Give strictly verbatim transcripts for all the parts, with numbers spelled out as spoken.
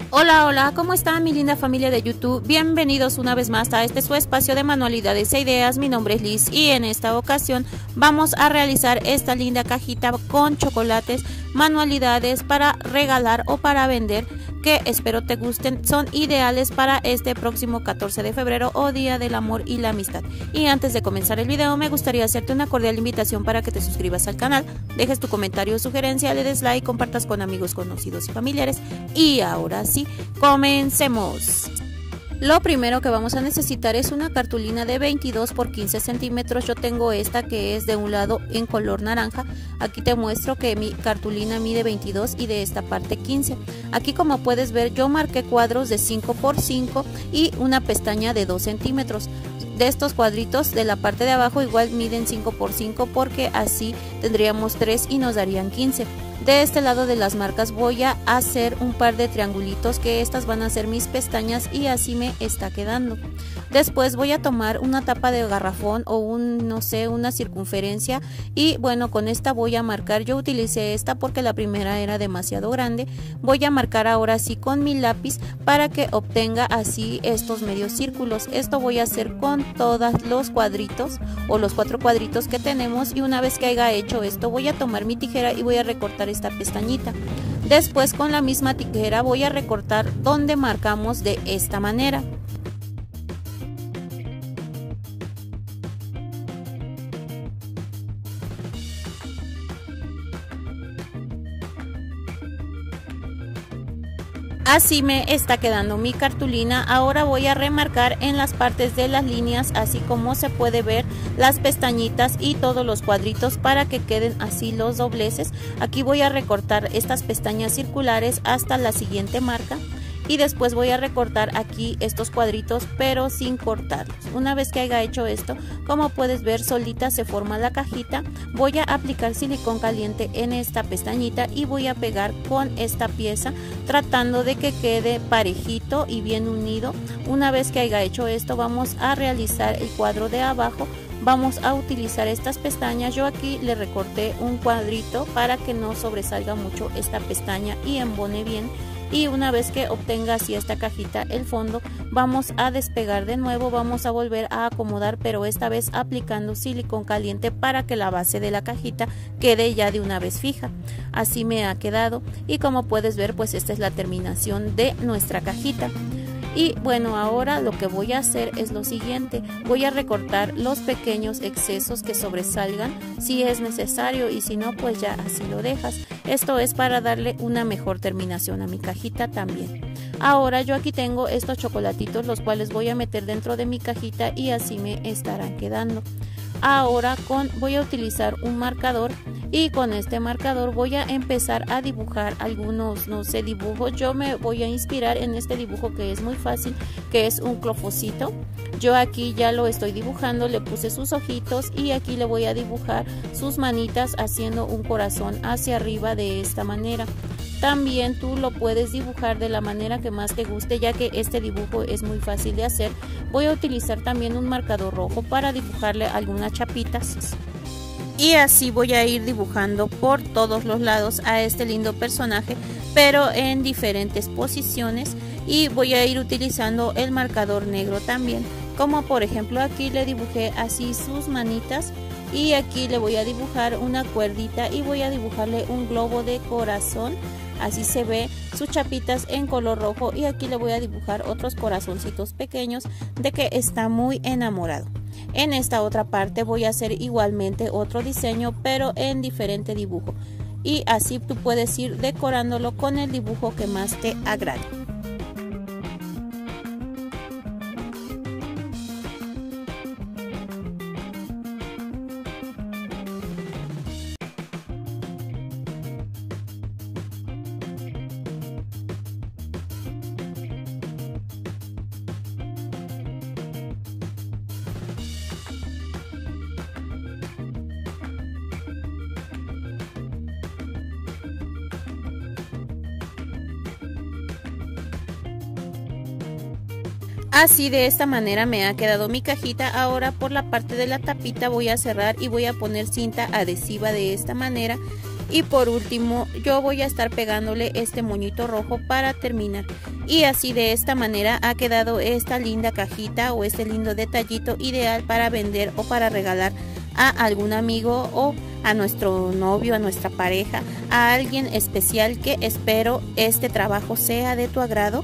Hola, hola, ¿cómo está mi linda familia de YouTube? Bienvenidos una vez más a este su espacio de manualidades e ideas. Mi nombre es Liz y en esta ocasión vamos a realizar esta linda cajita con chocolates, manualidades para regalar o para vender, que espero te gusten. Son ideales para este próximo catorce de febrero o Día del Amor y la Amistad. Y antes de comenzar el video me gustaría hacerte una cordial invitación para que te suscribas al canal, dejes tu comentario o sugerencia, le des like, compartas con amigos, conocidos y familiares. Y ahora sí, comencemos. Lo primero que vamos a necesitar es una cartulina de veintidós por quince centímetros. Yo tengo esta que es de un lado en color naranja. Aquí te muestro que mi cartulina mide veintidós y de esta parte quince. Aquí, como puedes ver, yo marqué cuadros de cinco por cinco y una pestaña de dos centímetros. De estos cuadritos de la parte de abajo igual miden cinco por cinco, porque así tendríamos tres y nos darían quince. De este lado de las marcas voy a hacer un par de triangulitos, que estas van a ser mis pestañas, y así me está quedando. Después voy a tomar una tapa de garrafón o un, no sé, una circunferencia, y bueno, con esta voy a marcar. Yo utilicé esta porque la primera era demasiado grande. Voy a marcar ahora sí con mi lápiz para que obtenga así estos medios círculos. Esto voy a hacer con todos los cuadritos o los cuatro cuadritos que tenemos, y una vez que haya hecho esto voy a tomar mi tijera y voy a recortar esta pestañita. Después, con la misma tijera voy a recortar donde marcamos de esta manera. Así me está quedando mi cartulina. Ahora voy a remarcar en las partes de las líneas, así como se puede ver, las pestañitas y todos los cuadritos, para que queden así los dobleces. Aquí voy a recortar estas pestañas circulares hasta la siguiente marca. Y después voy a recortar aquí estos cuadritos, pero sin cortarlos. Una vez que haya hecho esto, como puedes ver, solita se forma la cajita. Voy a aplicar silicón caliente en esta pestañita y voy a pegar con esta pieza, tratando de que quede parejito y bien unido. Una vez que haya hecho esto, vamos a realizar el cuadro de abajo. Vamos a utilizar estas pestañas. Yo aquí le recorté un cuadrito para que no sobresalga mucho esta pestaña y embone bien. Y una vez que obtenga así esta cajita el fondo, vamos a despegar de nuevo, vamos a volver a acomodar, pero esta vez aplicando silicón caliente para que la base de la cajita quede ya de una vez fija. Así me ha quedado, y como puedes ver, pues esta es la terminación de nuestra cajita. Y bueno, ahora lo que voy a hacer es lo siguiente: voy a recortar los pequeños excesos que sobresalgan si es necesario, y si no, pues ya así lo dejas. Esto es para darle una mejor terminación a mi cajita también. Ahora yo aquí tengo estos chocolatitos, los cuales voy a meter dentro de mi cajita y así me estarán quedando. Ahora con voy a utilizar un marcador, y con este marcador voy a empezar a dibujar algunos, no sé, dibujos. Yo me voy a inspirar en este dibujo que es muy fácil, que es un clofosito. Yo aquí ya lo estoy dibujando, le puse sus ojitos y aquí le voy a dibujar sus manitas haciendo un corazón hacia arriba de esta manera. También tú lo puedes dibujar de la manera que más te guste, ya que este dibujo es muy fácil de hacer. Voy a utilizar también un marcador rojo para dibujarle algunas chapitas. Y así voy a ir dibujando por todos los lados a este lindo personaje, pero en diferentes posiciones. Y voy a ir utilizando el marcador negro también, como por ejemplo aquí le dibujé así sus manitas. Y aquí le voy a dibujar una cuerdita y voy a dibujarle un globo de corazón. Así se ve sus chapitas en color rojo, y aquí le voy a dibujar otros corazoncitos pequeños de que está muy enamorado. En esta otra parte voy a hacer igualmente otro diseño, pero en diferente dibujo. Y así tú puedes ir decorándolo con el dibujo que más te agrade. Así, de esta manera me ha quedado mi cajita. Ahora por la parte de la tapita voy a cerrar y voy a poner cinta adhesiva de esta manera. Y por último yo voy a estar pegándole este moñito rojo para terminar. Y así de esta manera ha quedado esta linda cajita o este lindo detallito ideal para vender o para regalar a algún amigo o a nuestro novio, a nuestra pareja, a alguien especial que espero este trabajo sea de tu agrado.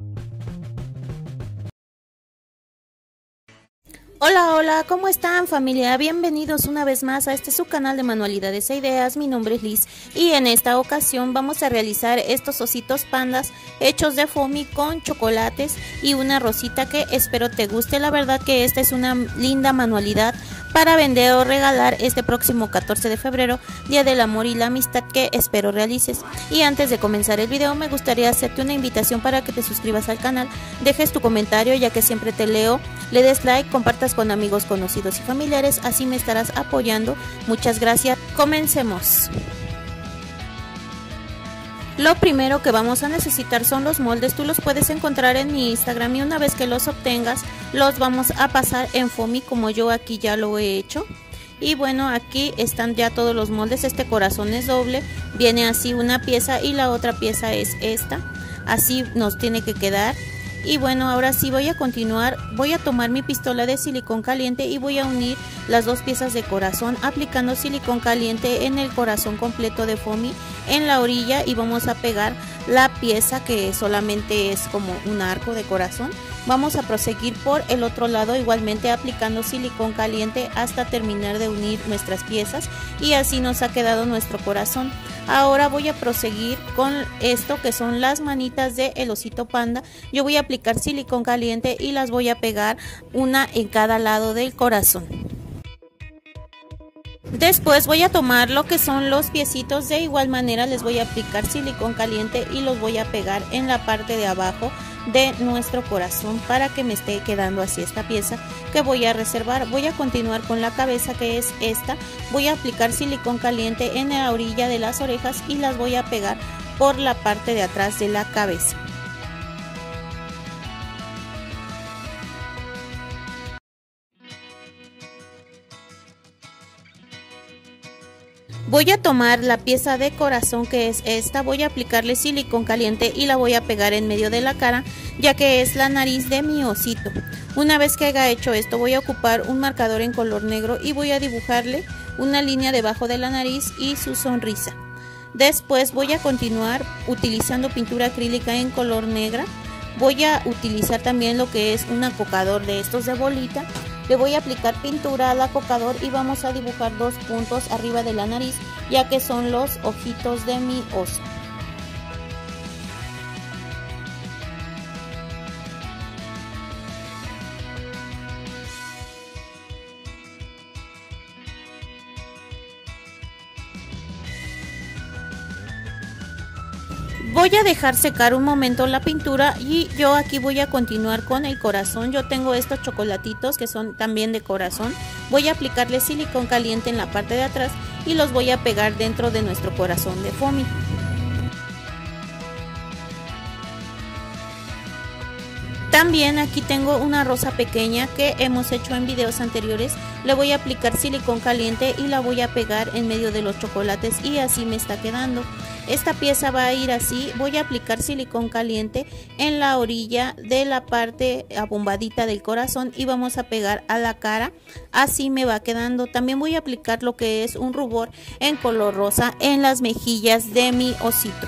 Hola, hola, ¿cómo están familia? Bienvenidos una vez más a este su canal de manualidades e ideas. Mi nombre es Liz y en esta ocasión vamos a realizar estos ositos pandas hechos de foamy con chocolates y una rosita que espero te guste. La verdad que esta es una linda manualidad para vender o regalar este próximo catorce de febrero, Día del Amor y la Amistad, que espero realices. Y antes de comenzar el video me gustaría hacerte una invitación para que te suscribas al canal, dejes tu comentario ya que siempre te leo, le des like, compartas con amigos, conocidos y familiares, así me estarás apoyando. Muchas gracias. Comencemos. Lo primero que vamos a necesitar son los moldes. Tú los puedes encontrar en mi Instagram y una vez que los obtengas los vamos a pasar en foamy como yo aquí ya lo he hecho. Y bueno, aquí están ya todos los moldes. Este corazón es doble, viene así una pieza y la otra pieza es esta, así nos tiene que quedar. Y bueno, ahora sí voy a continuar, voy a tomar mi pistola de silicón caliente y voy a unir las dos piezas de corazón aplicando silicón caliente en el corazón completo de foamy en la orilla y vamos a pegar la pieza que solamente es como un arco de corazón. Vamos a proseguir por el otro lado igualmente aplicando silicón caliente hasta terminar de unir nuestras piezas y así nos ha quedado nuestro corazón. Ahora voy a proseguir con esto que son las manitas de el osito panda. Yo voy a aplicar silicón caliente y las voy a pegar una en cada lado del corazón. Después voy a tomar lo que son los piecitos, de igual manera les voy a aplicar silicón caliente y los voy a pegar en la parte de abajo de nuestro corazón para que me esté quedando así esta pieza que voy a reservar. Voy a continuar con la cabeza, que es esta. Voy a aplicar silicón caliente en la orilla de las orejas y las voy a pegar por la parte de atrás de la cabeza. Voy a tomar la pieza de corazón, que es esta, voy a aplicarle silicón caliente y la voy a pegar en medio de la cara, ya que es la nariz de mi osito. Una vez que haya hecho esto, voy a ocupar un marcador en color negro y voy a dibujarle una línea debajo de la nariz y su sonrisa. Después voy a continuar utilizando pintura acrílica en color negra. Voy a utilizar también lo que es un acocador de estos de bolita. Le voy a aplicar pintura al acocador y vamos a dibujar dos puntos arriba de la nariz, ya que son los ojitos de mi oso. Voy a dejar secar un momento la pintura y yo aquí voy a continuar con el corazón. Yo tengo estos chocolatitos que son también de corazón. Voy a aplicarle silicón caliente en la parte de atrás y los voy a pegar dentro de nuestro corazón de foamy. También aquí tengo una rosa pequeña que hemos hecho en videos anteriores. Le voy a aplicar silicón caliente y la voy a pegar en medio de los chocolates y así me está quedando. Esta pieza va a ir así. Voy a aplicar silicón caliente en la orilla de la parte abombadita del corazón y vamos a pegar a la cara. Así me va quedando. También voy a aplicar lo que es un rubor en color rosa en las mejillas de mi osito.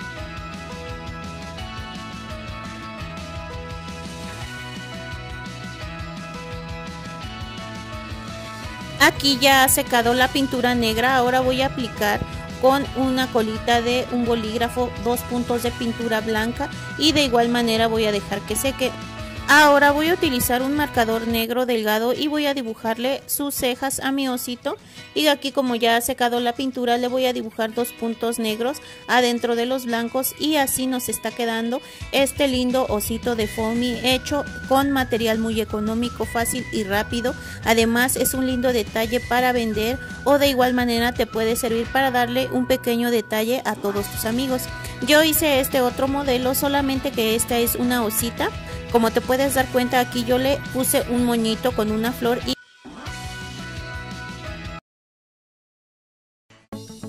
Aquí ya ha secado la pintura negra. Ahora voy a aplicar con una colita de un bolígrafo dos puntos de pintura blanca y de igual manera voy a dejar que seque. Ahora voy a utilizar un marcador negro delgado y voy a dibujarle sus cejas a mi osito, y aquí como ya ha secado la pintura le voy a dibujar dos puntos negros adentro de los blancos y así nos está quedando este lindo osito de foamy hecho con material muy económico, fácil y rápido. Además es un lindo detalle para vender o de igual manera te puede servir para darle un pequeño detalle a todos tus amigos. Yo hice este otro modelo, solamente que esta es una osita. Como te puedes dar cuenta, aquí yo le puse un moñito con una flor y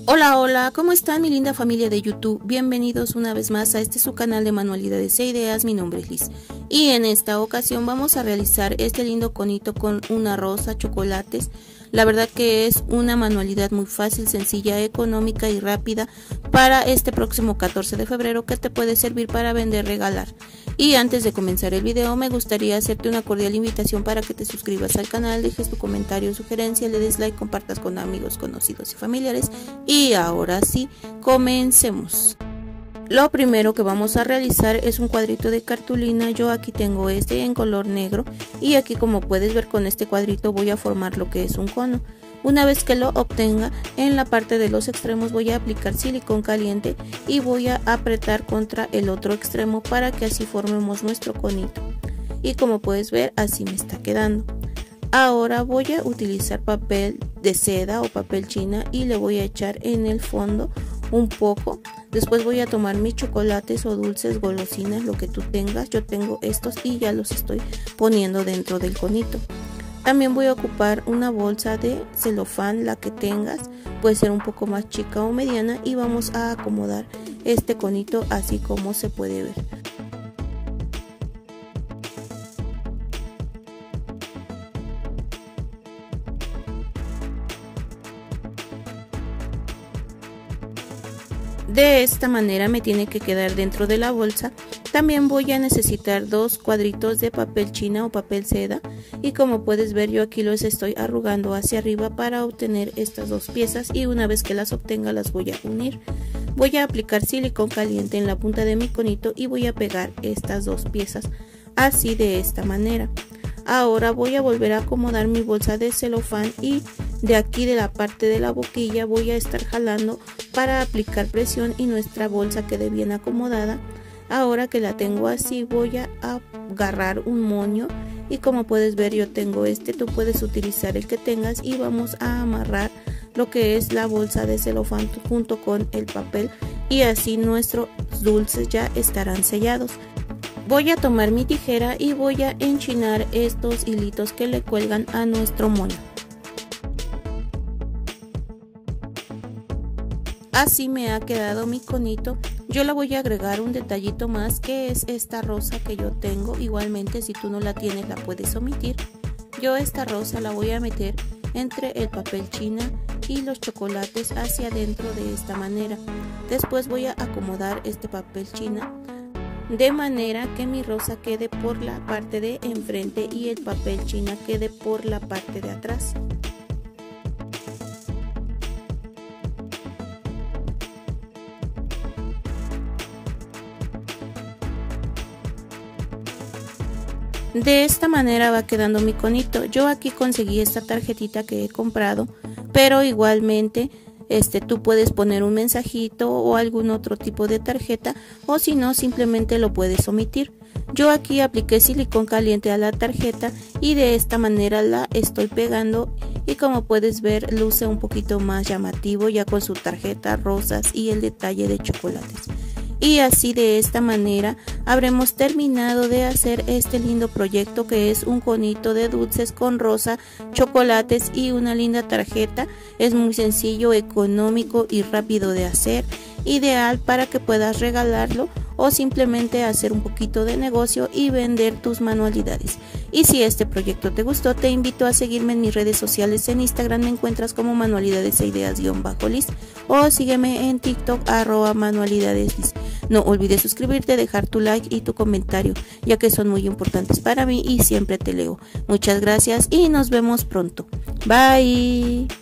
Hola, hola, ¿cómo están mi linda familia de YouTube? Bienvenidos una vez más a este su canal de manualidades e ideas. Mi nombre es Liz y en esta ocasión vamos a realizar este lindo conito con una rosa, chocolates. La verdad que es una manualidad muy fácil, sencilla, económica y rápida para este próximo catorce de febrero que te puede servir para vender, regalar. Y antes de comenzar el video me gustaría hacerte una cordial invitación para que te suscribas al canal, dejes tu comentario o sugerencia, le des like, compartas con amigos, conocidos y familiares. Y ahora sí, comencemos. Lo primero que vamos a realizar es un cuadrito de cartulina. Yo aquí tengo este en color negro y aquí, como puedes ver, con este cuadrito voy a formar lo que es un cono. Una vez que lo obtenga, en la parte de los extremos voy a aplicar silicón caliente y voy a apretar contra el otro extremo para que así formemos nuestro conito. Y como puedes ver, así me está quedando. Ahora voy a utilizar papel de seda o papel china y le voy a echar en el fondo un poco. Después voy a tomar mis chocolates o dulces, golosinas, lo que tú tengas. Yo tengo estos y ya los estoy poniendo dentro del conito. También voy a ocupar una bolsa de celofán, la que tengas, puede ser un poco más chica o mediana, y vamos a acomodar este conito así como se puede ver. De esta manera me tiene que quedar dentro de la bolsa. También voy a necesitar dos cuadritos de papel china o papel seda y como puedes ver yo aquí los estoy arrugando hacia arriba para obtener estas dos piezas, y una vez que las obtenga las voy a unir. Voy a aplicar silicón caliente en la punta de mi conito y voy a pegar estas dos piezas así, de esta manera. Ahora voy a volver a acomodar mi bolsa de celofán y de aquí, de la parte de la boquilla, voy a estar jalando para aplicar presión y nuestra bolsa quede bien acomodada. Ahora que la tengo así, voy a agarrar un moño y como puedes ver yo tengo este, tú puedes utilizar el que tengas, y vamos a amarrar lo que es la bolsa de celofán junto con el papel, y así nuestros dulces ya estarán sellados. Voy a tomar mi tijera y voy a enchinar estos hilitos que le cuelgan a nuestro moño. Así me ha quedado mi conito. Yo le voy a agregar un detallito más, que es esta rosa que yo tengo. Igualmente, si tú no la tienes, la puedes omitir. Yo esta rosa la voy a meter entre el papel china y los chocolates hacia adentro de esta manera. Después voy a acomodar este papel china de manera que mi rosa quede por la parte de enfrente y el papel china quede por la parte de atrás. De esta manera va quedando mi conito. Yo aquí conseguí esta tarjetita que he comprado, pero igualmente Este, tú puedes poner un mensajito o algún otro tipo de tarjeta, o si no, simplemente lo puedes omitir. Yo aquí apliqué silicón caliente a la tarjeta y de esta manera la estoy pegando, y como puedes ver luce un poquito más llamativo ya con su tarjeta, rosas y el detalle de chocolates. Y así, de esta manera habremos terminado de hacer este lindo proyecto, que es un conito de dulces con rosa, chocolates y una linda tarjeta. Es muy sencillo, económico y rápido de hacer, ideal para que puedas regalarlo o simplemente hacer un poquito de negocio y vender tus manualidades. Y si este proyecto te gustó, te invito a seguirme en mis redes sociales. En Instagram me encuentras como manualidades e ideas-liz, o sígueme en TikTok arroba manualidadesliz. No olvides suscribirte, dejar tu like y tu comentario, ya que son muy importantes para mí y siempre te leo. Muchas gracias y nos vemos pronto. Bye.